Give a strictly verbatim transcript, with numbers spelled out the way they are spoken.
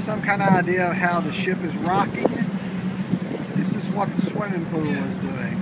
some kind of idea of how the ship is rocking, this is what the swimming pool is doing.